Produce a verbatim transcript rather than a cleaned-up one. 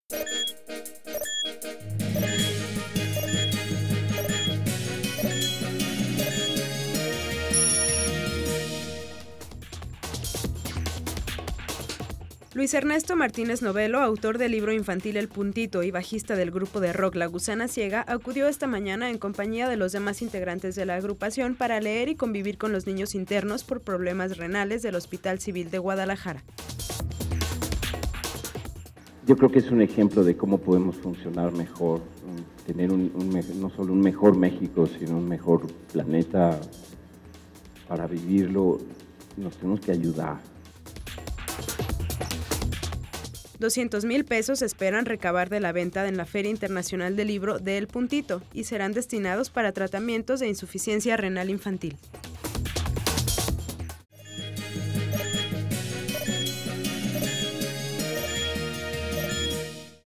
Luis Ernesto Martínez Novelo, autor del libro infantil El Puntito y bajista del grupo de rock La Gusana Ciega, acudió esta mañana en compañía de los demás integrantes de la agrupación para leer y convivir con los niños internos por problemas renales del Hospital Civil de Guadalajara. Yo creo que es un ejemplo de cómo podemos funcionar mejor, tener un, un, no solo un mejor México, sino un mejor planeta. Para vivirlo nos tenemos que ayudar. doscientos mil pesos esperan recabar de la venta en la Feria Internacional del Libro de El Puntito y serán destinados para tratamientos de insuficiencia renal infantil.